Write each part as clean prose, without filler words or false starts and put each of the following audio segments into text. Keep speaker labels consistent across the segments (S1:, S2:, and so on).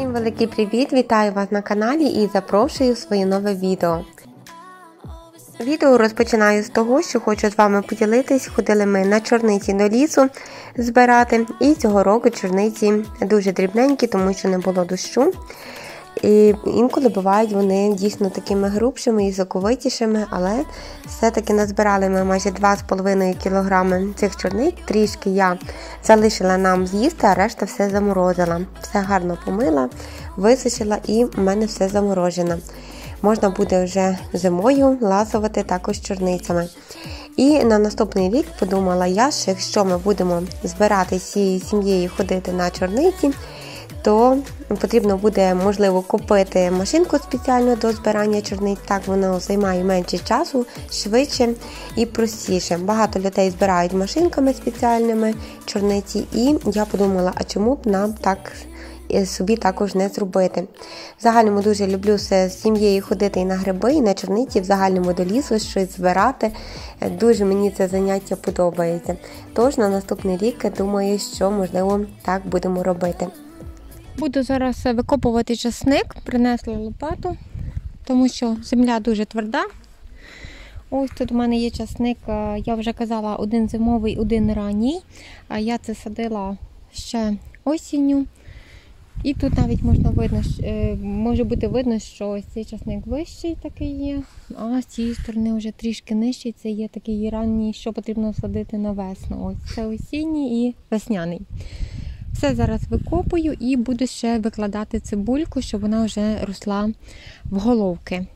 S1: Всім великий привіт! Вітаю вас на каналі і запрошую в своє нове відео. Відео розпочинаю з того, що хочу з вами поділитись. Ходили ми на чорниці до лісу збирати. І цього року чорниці дуже дрібненькі, тому що не було дощу. І інколи бувають вони дійсно такими грубшими і соковитішими, але все-таки назбирали ми майже 2,5 кг цих чорниць. Трішки я залишила нам з'їсти, а решта все заморозила. Все гарно помила, висушила і в мене все заморожено. Можна буде вже зимою ласувати також чорницями. І на наступний рік подумала я, що якщо ми будемо збирати всією сім'єю ходити на чорниці, то потрібно буде, можливо, купити машинку спеціально до збирання чорниць. Так воно займає менше часу, швидше і простіше. Багато людей збирають машинками спеціальними чорниці, і я подумала, а чому б нам так собі також не зробити. В загальному дуже люблю з сім'єю ходити і на гриби, і на чорниці, в загальному до лісу, щось збирати. Дуже мені це заняття подобається. Тож на наступний рік думаю, що можливо так будемо робити.
S2: Буду зараз викопувати часник, принесла лопату, тому що земля дуже тверда. Ось тут у мене є часник, я вже казала, один зимовий, один ранній. Я це садила ще осінню. І тут навіть може бути видно, що ось цей часник вищий такий є, а з цієї сторони вже трішки нижчий, це є такий ранній, що потрібно садити на весну. Ось це осінній і весняний. Все зараз викопую і буду ще викладати цибульку, щоб вона вже росла в головки.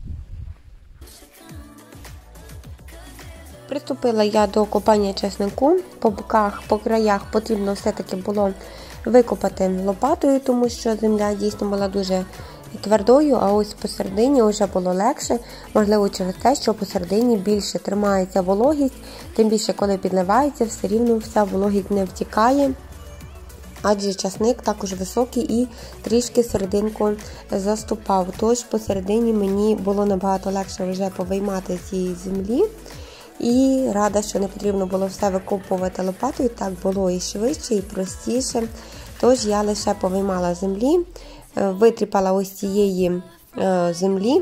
S1: Приступила я до копання часнику. По боках, по краях потрібно все-таки було викопати лопатою, тому що земля дійсно була дуже твердою, а ось посередині вже було легше. Можливо, через те, що посередині більше тримається вологість, тим більше, коли підливається, все рівно вся вологість не втікає. Адже часник також високий і трішки серединку заступав. Тож посередині мені було набагато легше вже повиймати з цієї землі. І рада, що не потрібно було все викопувати лопатою, так було і швидше, і простіше. Тож я лише повиймала землі, витріпала ось цієї землі,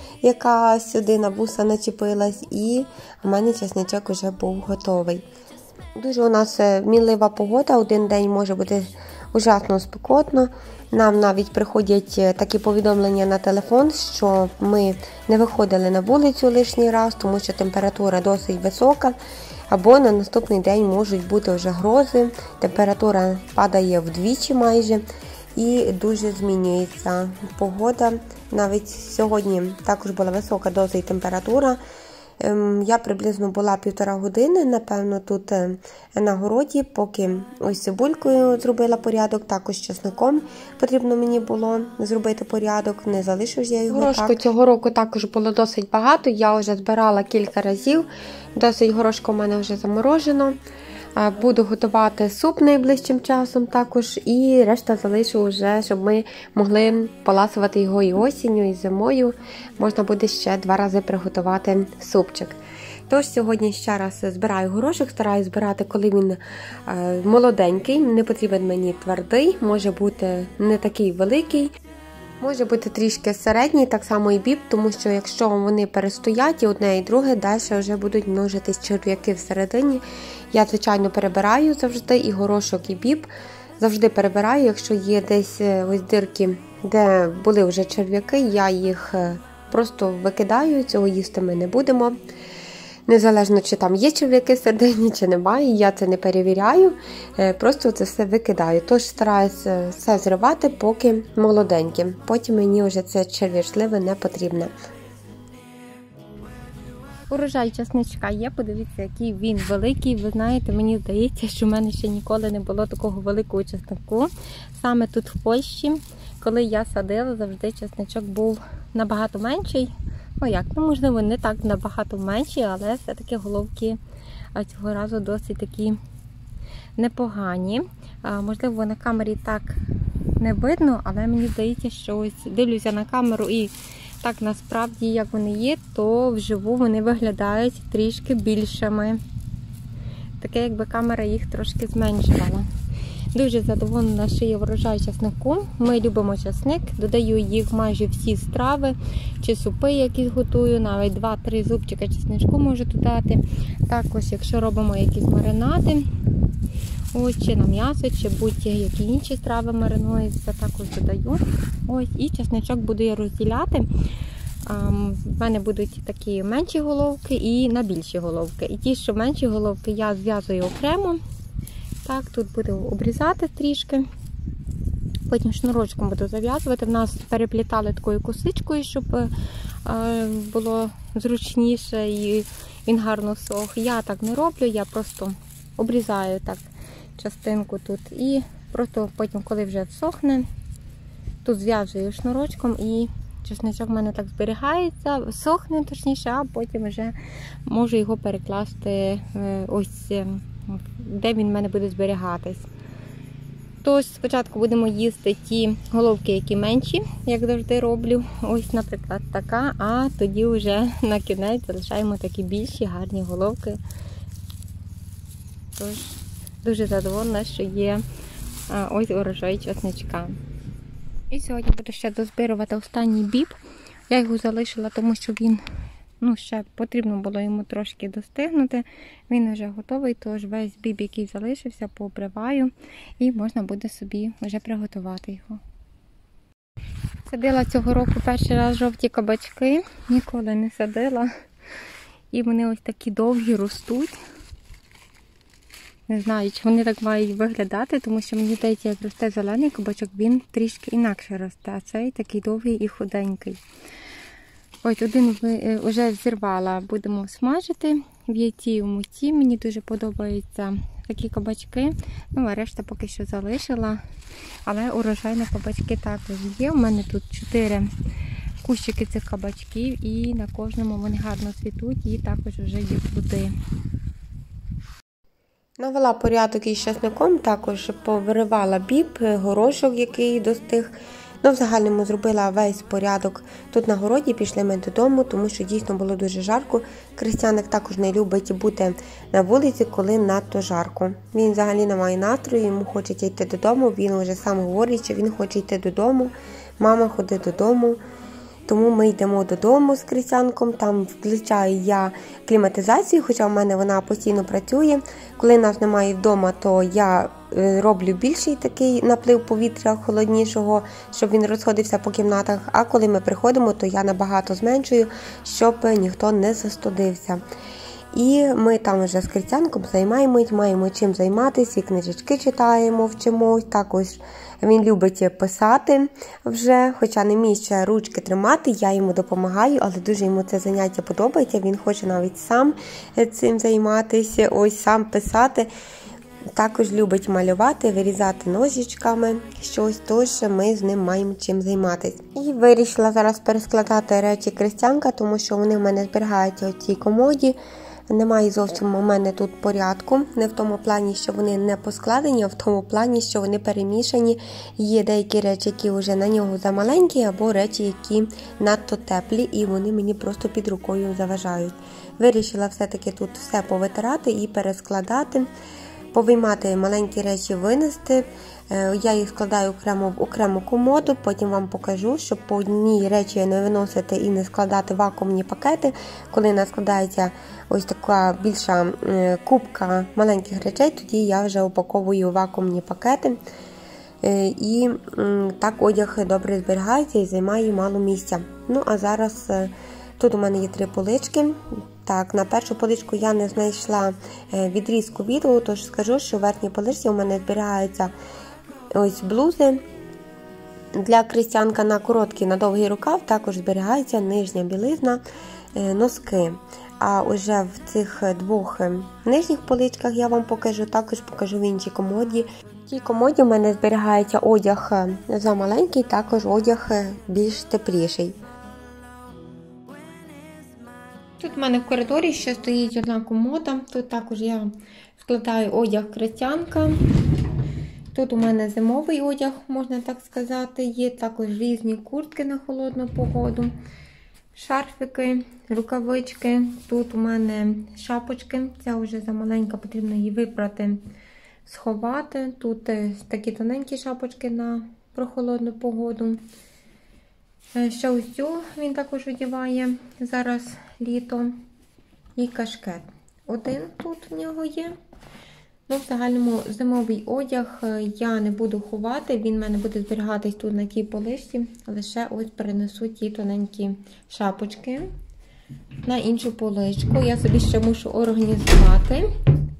S1: яка сюди на вуса начепилась, і в мене часничок вже був готовий. Дуже у нас мінлива погода, один день може бути ужасно спекотно. Нам навіть приходять такі повідомлення на телефон, що ми не виходили на вулицю лишній раз, тому що температура досить висока, або на наступний день можуть бути вже грози, температура падає вдвічі майже і дуже змінюється погода. Навіть сьогодні також була висока досить температура. Я приблизно була 1,5 години, напевно, тут на городі, поки ось цибулькою зробила порядок, також часником потрібно мені було зробити порядок, не залишу ж я його
S2: Горошку
S1: так.
S2: Цього року також було досить багато, я вже збирала кілька разів, досить горошку в мене вже заморожено. Буду готувати суп найближчим часом також, і решта залишу вже, щоб ми могли поласувати його і осінню, і зимою. Можна буде ще 2 рази приготувати супчик. Тож сьогодні ще раз збираю горошок, стараюсь збирати, коли він молоденький, не потрібен мені твердий, може бути не такий великий. Може бути трішки середній, так само і біб, тому що якщо вони перестоять і одне і друге, далі вже будуть множитись черв'яки всередині. Я, звичайно, перебираю завжди і горошок, і біб. Завжди перебираю, якщо є десь ось дирки, де були вже черв'яки, я їх просто викидаю, цього їсти ми не будемо. Незалежно, чи там є черв'яки всередині, чи немає, я це не перевіряю, просто це все викидаю. Тож стараюся все зривати, поки молоденьке. Потім мені вже це черв'ячливе не потрібне. Урожай часничка є, подивіться, який він великий. Ви знаєте, мені здається, що в мене ще ніколи не було такого великого часнику. Саме тут в Польщі, коли я садила, завжди часничок був набагато менший. Можливо, не так набагато менші, але все-таки головки цього разу досить такі непогані. Можливо, на камері так не видно, але мені здається, що ось дивлюся на камеру і так насправді, як вони є, то вживу вони виглядають трішки більшими. Таке, якби камера їх трошки зменшувала.
S3: Дуже задоволена, що є врожай часнику. Ми любимо часник, додаю їх майже всі страви, чи супи якісь готую, навіть 2-3 зубчика чесничку можу додати. Також, якщо робимо якісь маринади, ось, чи на м'ясо, чи будь-які інші страви маринуються, також додаю. Ось, і чесничок буду я розділяти. В мене будуть такі менші головки і на більші головки. І ті, що менші головки, я зв'язую окремо. Так, тут буду обрізати трішки. Потім шнурочком буду зав'язувати. В нас переплітали такою косичкою, щоб було зручніше і він гарно сох. Я так не роблю, я просто обрізаю так частинку тут. І просто потім, коли вже всохне, тут зв'язую шнурочком і чесничок в мене так зберігається, сохне точніше, а потім вже можу його перекласти ось, де він в мене буде зберігатись. Тож спочатку будемо їсти ті головки, які менші, як завжди роблю. Ось, наприклад, така, а тоді вже на кінець залишаємо такі більші, гарні головки. Тож, дуже задоволена, що є ось урожай чесничка. І сьогодні буду ще дозбирувати останній біб. Я його залишила, тому що він, ще потрібно було йому трошки достигнути. Він вже готовий, тож весь біб, який залишився, пообриваю і можна буде собі вже приготувати його. Садила цього року перший раз жовті кабачки, ніколи не садила. І вони ось такі довгі ростуть. Не знаю, чи вони так мають виглядати, тому що мені здається, як росте зелений кабачок, він трішки інакше росте, а цей такий довгий і худенький. Ось один вже зірвала, будемо смажити в яйці і в муці. Мені дуже подобаються такі кабачки, а решта поки що залишила. Але урожай на кабачки також є. У мене тут 4 кущики цих кабачків і на кожному вони гарно цвітуть і також вже є плоди.
S1: Навела порядок із часником, також повиривала біб, горошок, який достиг. В загальному зробила весь порядок. Тут на городі пішли ми додому, тому що дійсно було дуже жарко. Крістяник також не любить бути на вулиці, коли надто жарко. Він взагалі не має настрою, йому хочеться йти додому, він вже сам говорить, що він хоче йти додому. Мама, ходи додому. Тому ми йдемо додому з Крістянком, там включаю я кліматизацію, хоча в мене вона постійно працює. Коли нас немає вдома, то я роблю більший такий наплив повітря холоднішого, щоб він розходився по кімнатах. А коли ми приходимо, то я набагато зменшую, щоб ніхто не застудився. І ми там вже з Крістянком займаємось, маємо чим займатися, і книжечки читаємо, вчимось. Також він любить писати вже, хоча не вміє ще ручки тримати, я йому допомагаю, але дуже йому це заняття подобається, він хоче навіть сам цим займатися, ось сам писати. Також любить малювати, вирізати ножичками щось, тож ми з ним маємо чим займатися. І вирішила зараз перескладати речі Крістянка, тому що вони в мене зберігаються у цій комоді. Немає зовсім у мене тут порядку, не в тому плані, що вони не поскладені, а в тому плані, що вони перемішані. Є деякі речі, які вже на нього замаленькі, або речі, які надто теплі, і вони мені просто під рукою заважають. Вирішила все-таки тут все повитирати і перескладати, повиймати маленькі речі, винести. Я їх складаю окремо в окрему комоду, потім вам покажу, щоб по одній речі не виносити і не складати вакуумні пакети. Коли нас складається ось така більша купка маленьких речей, тоді я вже упаковую вакуумні пакети. І так одяг добре зберігається і займає мало місця. А зараз тут у мене є 3 полички. Так, на першу поличку я не знайшла відрізку відео, тож скажу, що в верхній поличці у мене зберігаються ось блузи для Крістянка на короткий, на довгий рукав, також зберігається нижня білизна, носки. А вже в цих 2 нижніх поличках я вам покажу, також покажу в іншій комоді. В цій комоді у мене зберігається одяг замаленький, також одяг більш тепліший.
S3: Тут в мене в коридорі ще стоїть одна комода, тут також я складаю одяг Крістянка. Тут у мене зимовий одяг, можна так сказати, є також різні куртки на холодну погоду, шарфики, рукавички. Тут у мене шапочки, ця вже замаленька, потрібно її випрати сховати. Тут такі тоненькі шапочки на прохолодну погоду. Ще ось цю він також одягає, зараз літо. І кашкет. Один тут в нього є. Ну, в загальному зимовий одяг я не буду ховати, він в мене буде зберігатись тут на тій поличці. Лише ось перенесу ті тоненькі шапочки на іншу поличку. Я собі ще мушу організувати.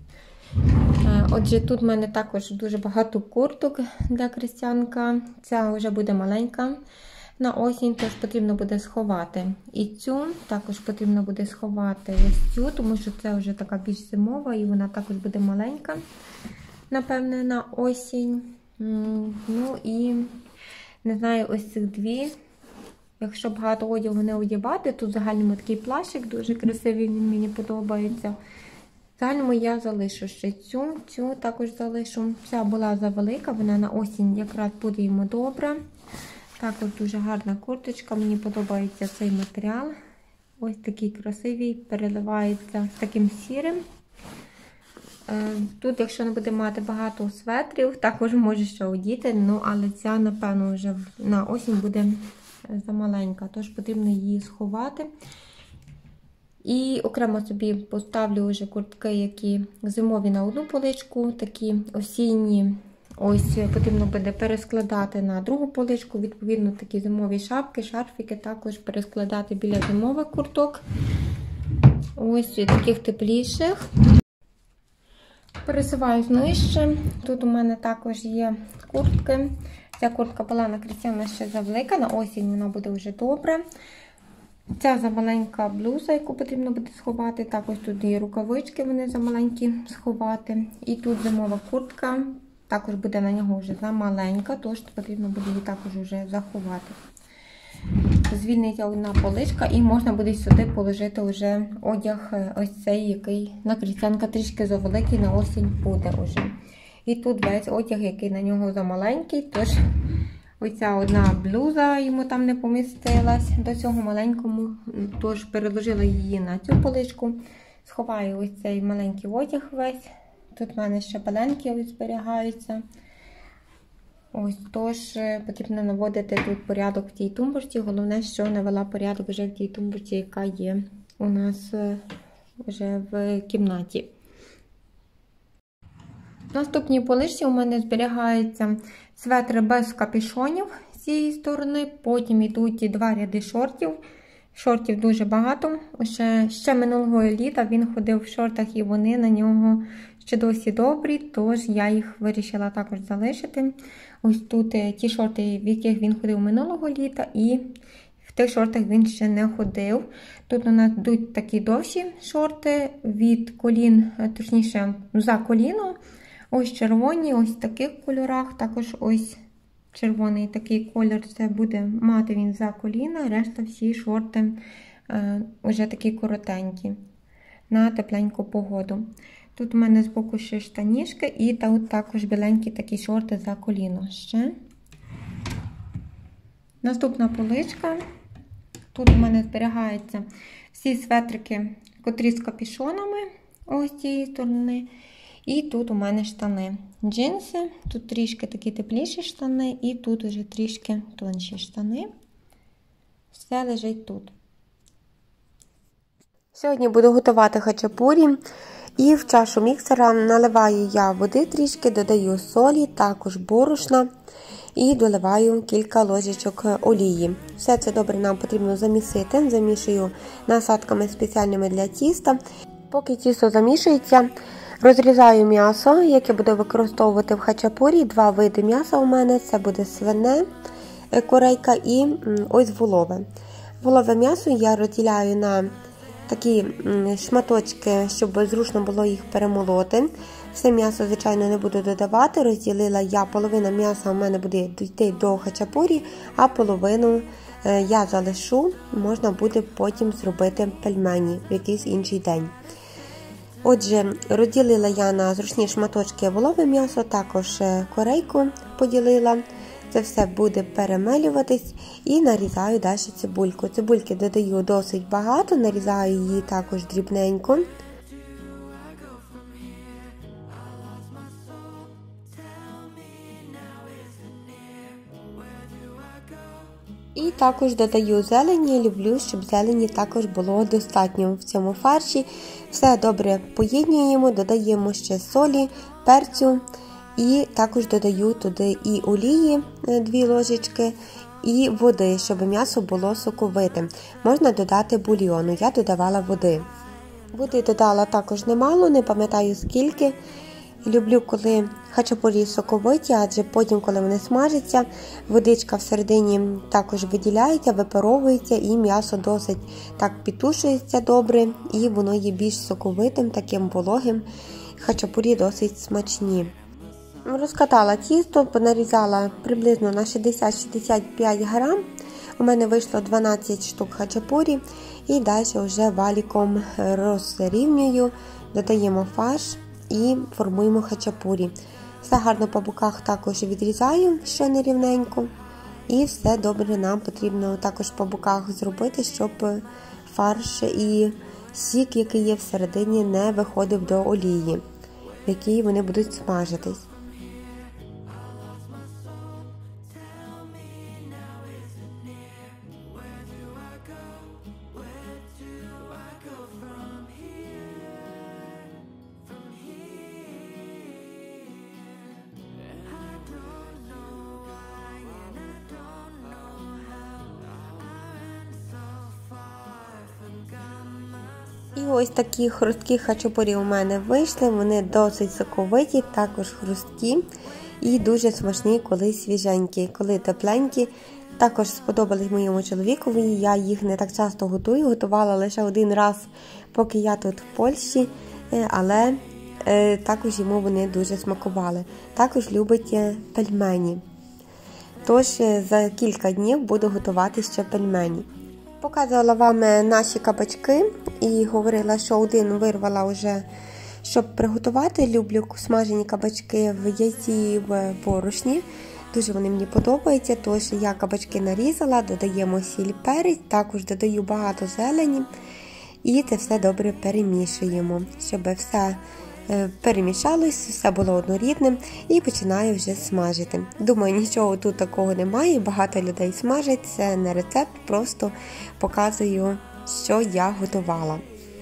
S3: Отже, тут в мене також дуже багато курток для крестьянка. Ця вже буде маленька на осінь, тож потрібно буде сховати. І цю також потрібно буде сховати ось цю, тому що це вже така більш зимова і вона також буде маленька, напевне, на осінь. Ну і, не знаю, ось цих дві. Якщо багато одягу не одягати, тут в загальному такий плащик, дуже красивий, він мені подобається. В загальному я залишу ще цю також залишу. Ця була завелика, вона на осінь якраз буде йому добра. Також дуже гарна курточка, мені подобається цей матеріал. Ось такий красивий, переливається з таким сірим. Тут, якщо не буде мати багато светрів, також може ще одіти, ну, але ця, напевно, вже на осінь буде замаленька, тож потрібно її сховати. І окремо собі поставлю вже куртки, які зимові на одну поличку, такі осінні. Ось потрібно буде перескладати на другу поличку, відповідно такі зимові шапки, шарфики також перескладати біля зимових курток. Ось таких тепліших. Пересуваюсь нижче. Тут у мене також є куртки. Ця куртка була на крестьяна ще завелика, на осінь вона буде вже добра. Ця замаленька блуза, яку потрібно буде сховати. Також тут і рукавички, вони замаленькі сховати. І тут зимова куртка. Також буде на нього вже замаленька, тож потрібно буде її також вже заховати. Звільниться одна поличка і можна буде сюди положити вже одяг ось цей, який на крестьянка трішки завеликий, на осінь буде вже. І тут весь одяг, який на нього замаленький, тож оця одна блуза йому там не помістилась до цього маленькому, тож переложила її на цю поличку. Сховаю ось цей маленький одяг весь. Тут в мене ще пеленки ось зберігаються. Ось, тож потрібно наводити тут порядок в тій тумбочці. Головне, що навела порядок вже в тій тумбочці, яка є у нас вже в кімнаті. В наступній поличці у мене зберігаються светри без капюшонів з цієї сторони. Потім йдуть два ряди шортів. Шортів дуже багато. Ще минулого літа він ходив в шортах і вони на нього ще досі добрі, тож я їх вирішила також залишити. Ось тут ті шорти, в яких він ходив минулого літа, і в тих шортах він ще не ходив. Тут у нас йдуть такі довші шорти від колін, точніше за коліно. Ось червоні, ось в таких кольорах, також ось червоний такий колір, це буде мати він за коліна, решта всі шорти вже такі коротенькі, на тепленьку погоду. Тут у мене збоку ще штанішки і тут також біленькі такі шорти за коліно ще. Наступна поличка. Тут у мене зберігаються всі светрики, котрі з капюшонами, ось цієї сторони. І тут у мене штани. Джинси, тут трішки такі тепліші штани, і тут вже трішки тонші штани. Все лежить тут.
S1: Сьогодні буду готувати хачапурі. І в чашу міксера наливаю я води трішки, додаю солі, також борошна і доливаю кілька ложечок олії. Все це добре нам потрібно замісити. Замішую насадками спеціальними для тіста. Поки тісто замішується, розрізаю м'ясо, яке буду використовувати в хачапурі. Два види м'яса у мене. Це буде свине, корейка і ось волове. Волове м'ясо я розділяю на такі шматочки, щоб зручно було їх перемолоти. Все м'ясо, звичайно, не буду додавати. Розділила я, половина м'яса у мене буде йти до хачапурі, а половину я залишу, можна буде потім зробити пельмені в якийсь інший день. Отже, розділила я на зручні шматочки волове м'ясо, також корейку поділила. Це все буде перемелюватись і нарізаю далі цибульку. Цибульки додаю досить багато, нарізаю її також дрібненько. І також додаю зелені, люблю, щоб зелені також було достатньо в цьому фарші. Все добре поєднуємо, додаємо ще солі, перцю і також додаю туди і олії 2 ложечки, і води, щоб м'ясо було соковитим. Можна додати бульйону, я додавала води. Води додала також немало, не пам'ятаю скільки. Люблю, коли хачапурі соковиті, адже потім, коли вони смажаться, водичка всередині також виділяється, випаровується і м'ясо досить так підтушується добре і воно є більш соковитим, таким вологим. Хачапурі досить смачні. Розкатала тісто, понарізала приблизно на 60-65 грам. У мене вийшло 12 штук хачапурі і далі вже валіком розрівнюю, додаємо фарш і формуємо хачапурі. Все гарно по боках також відрізаю, що нерівненько. І все добре нам потрібно також по боках зробити, щоб фарш і сік, який є всередині, не виходив до олії, в якій вони будуть смажитись. І ось такі хрусткі хачапурі у мене вийшли, вони досить соковиті, також хрусткі і дуже смачні, коли свіженькі, коли тепленькі. Також сподобались моєму чоловікові, я їх не так часто готую, готувала лише один раз, поки я тут в Польщі, але також йому вони дуже смакували. Також любить пельмені. Тож за кілька днів буду готувати ще пельмені. Показувала вам наші кабачки і говорила, що один вирвала вже, щоб приготувати. Люблю смажені кабачки в яйці в борошні. Дуже вони мені подобаються, тож я кабачки нарізала, додаємо сіль, перець, також додаю багато зелені і це все добре перемішуємо, щоб все перемішалось, все було однорідним і починаю вже смажити. Думаю, нічого тут такого немає, багато людей смажать, це не рецепт, просто показую, що я готувала.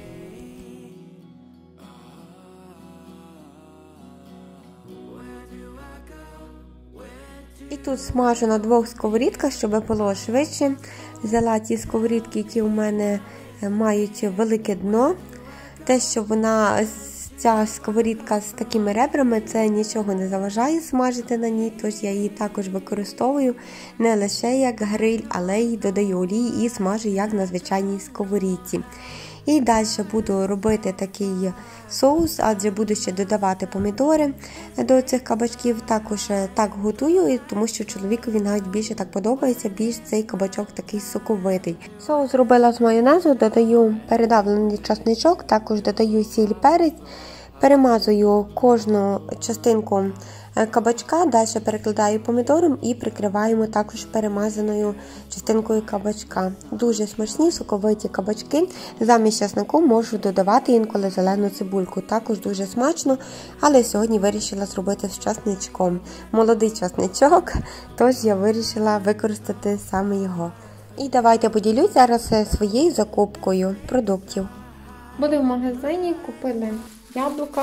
S1: І тут смажу на 2 сковорідках, щоб було швидше. Взяла ті сковорідки, які у мене мають велике дно. Те, що ця сковорідка з такими ребрами, це нічого не заважає смажити на ній, тож я її також використовую не лише як гриль, але й додаю олії і смажу як на звичайній сковорідці. І далі буду робити такий соус, адже буду ще додавати помідори до цих кабачків. Також так готую, тому що чоловікові навіть більше так подобається, більш цей кабачок такий соковитий. Соус зробила з майонезу, додаю передавлений чесничок, також додаю сіль, перець, перемазую кожну частинку кабачка, далі перекладаю помідором і прикриваємо також перемазаною частинкою кабачка. Дуже смачні, соковиті кабачки. Замість чеснику можу додавати інколи зелену цибульку. Також дуже смачно, але сьогодні вирішила зробити з чесничком. Молодий чесничок, тож я вирішила використати саме його. І давайте поділюсь зараз своєю закупкою продуктів.
S3: Були в магазині, купили яблука.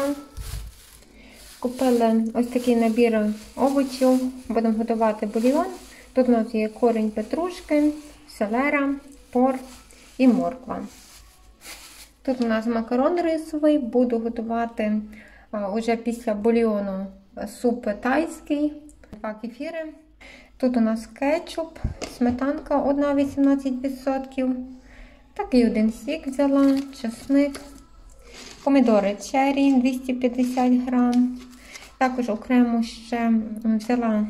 S3: Купили ось такий набір овочів, будемо готувати бульйон. Тут у нас є корінь петрушки, селера, пор і морква. Тут у нас макарон рисовий, буду готувати уже після бульйону суп тайський, 2 кефіри. Тут у нас кетчуп, сметанка 1,18%, такий один сік взяла, чесник. Помідори черрі 250 грам. Також окремо ще взяла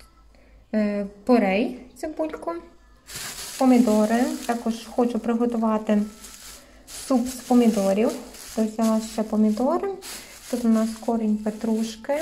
S3: порей, цибульку, помідори. Також хочу приготувати суп з помідорів. То взяла ще помідори. Тут у нас корінь петрушки,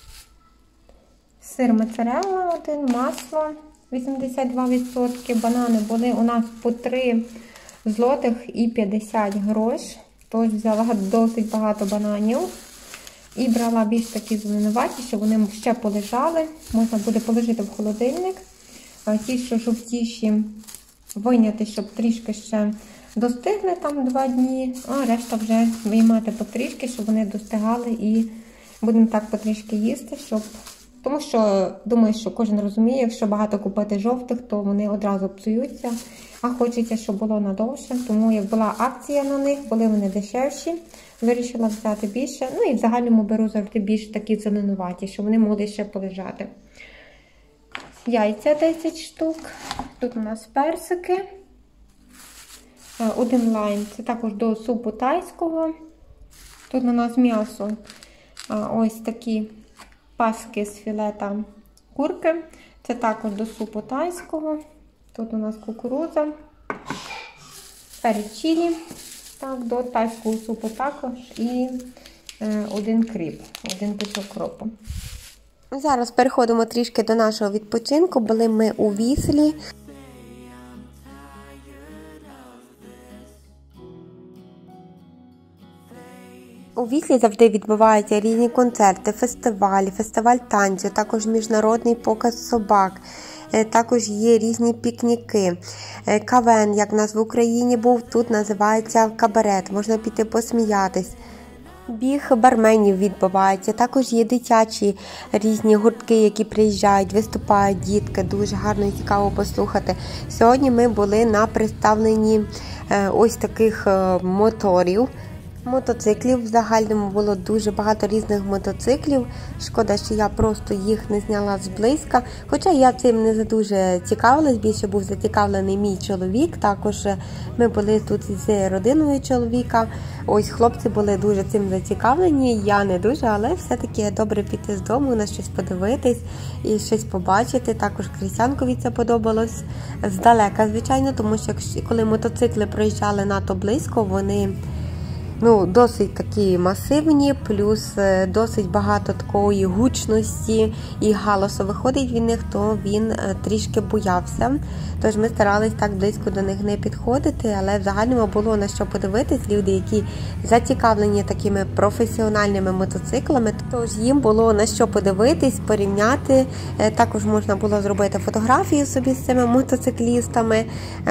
S3: сир моцарелла 1, масло 82%. Банани були у нас по 3 злотих і 50 грош. Тож взяла досить багато бананів і брала більш такі зеленуваті, щоб вони ще полежали. Можна буде положити в холодильник. Ті, що жовтіші, вийняти, щоб трішки ще достигли там 2 дні, а решта вже виймати потрішки, щоб вони достигали, і будемо так потрішки їсти, тому що, думаю, що кожен розуміє, якщо багато купити жовтих, то вони одразу псуються, а хочеться, щоб було надовше. Тому як була акція на них, були вони дешевші, вирішила взяти більше. Ну і в загальному беру завжди більш такі зеленуваті, щоб вони могли ще полежати. Яйця 10 штук. Тут у нас персики. 1 лайм. Це також до супу тайського. Тут у нас м'ясо. Ось такі паски з філета курки. Це також до супу тайського. Тут у нас кукурудза. Перець чилі. Так, до тайського супу також. І 1 кріп. 1 пучок кропу.
S1: Зараз переходимо трішки до нашого відпочинку. Були ми у Віслі. У Віслі завжди відбуваються різні концерти, фестивалі, фестиваль танцю, також міжнародний показ собак, також є різні пікніки. КВН, як в нас в Україні був, тут називається кабарет, можна піти посміятись. Біг барменів відбувається, також є дитячі різні гуртки, які приїжджають, виступають дітки, дуже гарно і цікаво послухати. Сьогодні ми були на представленні ось таких моторів. Мотоциклів в загальному було дуже багато різних мотоциклів. Шкода, що я просто їх не зняла зблизька. Хоча я цим не дуже цікавилась, більше був зацікавлений мій чоловік. Також ми були тут з родиною чоловіка. Ось хлопці були дуже цим зацікавлені, я не дуже, але все-таки добре піти з дому, на щось подивитись і щось побачити. Також Крістянкові це подобалось здалека, звичайно, тому що коли мотоцикли проїжджали надто близько, вони досить такі масивні, плюс досить багато такої гучності і галасу виходить від них, то він трішки боявся. Тож ми старались так близько до них не підходити, але в загальному було на що подивитись. Люди, які зацікавлені такими професіональними мотоциклами, тож їм було на що подивитись, порівняти. Також можна було зробити фотографію собі з цими мотоциклістами.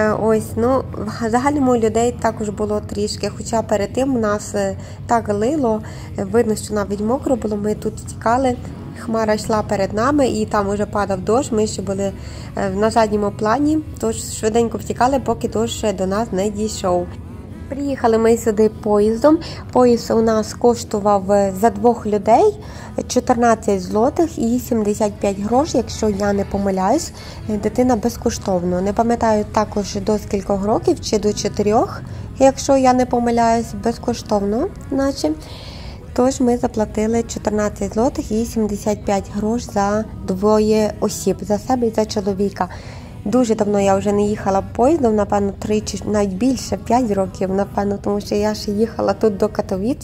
S1: В загальному людей також було трішки, хоча перед тим у нас так лило, видно, що навіть мокро було, ми тут втікали, хмара йшла перед нами і там уже падав дощ, ми ще були на задньому плані, тож швиденько втікали, поки дощ до нас не дійшов. Приїхали ми сюди поїздом. Поїзд у нас коштував за 2 людей 14 злотих і 75 грошей, якщо я не помиляюсь. Дитина безкоштовно. Не пам'ятаю також до скількох років, чи до 4, якщо я не помиляюсь, безкоштовно, наче. Тож ми заплатили 14 злотих і 75 грошей за 2 осіб, за себе і за чоловіка. Дуже давно я вже не їхала поїздом, напевно, 3 чи навіть більше, 5 років, напевно, тому що я ще їхала тут до Катовіц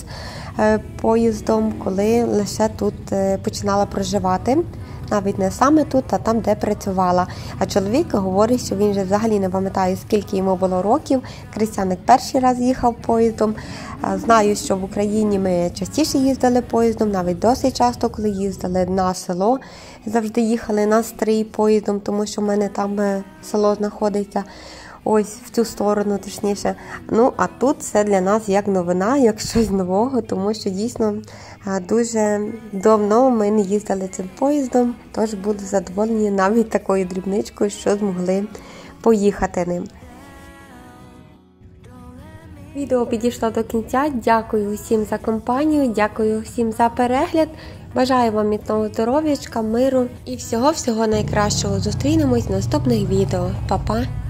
S1: поїздом, коли лише тут починала проживати. Навіть не саме тут, а там, де працювала. А чоловік говорить, що він вже взагалі не пам'ятає, скільки йому було років. Крістяник перший раз їхав поїздом. Знаю, що в Україні ми частіше їздили поїздом, навіть досить часто, коли їздили на село. Завжди їхали на Стрий поїздом, тому що в мене там село знаходиться. Ось в цю сторону, точніше. А тут це для нас як новина, як щось нового, тому що дійсно дуже давно ми не їздили цим поїздом, тож буду задоволені навіть такою дрібничкою, що змогли поїхати ним. Відео підійшло до кінця. Дякую усім за компанію, дякую всім за перегляд. Бажаю вам міцного здоров'ячка, миру і всього-всього найкращого. Зустрінемось в наступних відео. Па-па!